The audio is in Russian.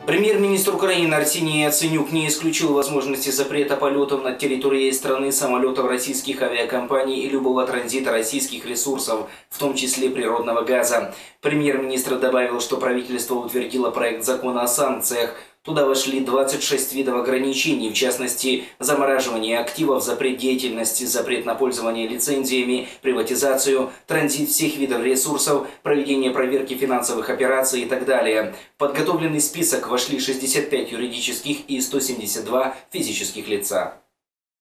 Премьер-министр Украины Арсений Яценюк не исключил возможности запрета полетов над территорией страны самолетов российских авиакомпаний и любого транзита российских ресурсов, в том числе природного газа. Премьер-министр добавил, что правительство утвердило проект закона о санкциях. Туда вошли 26 видов ограничений, в частности, замораживание активов, запрет деятельности, запрет на пользование лицензиями, приватизацию, транзит всех видов ресурсов, проведение проверки финансовых операций и так далее. В подготовленный список вошли 65 юридических и 172 физических лица.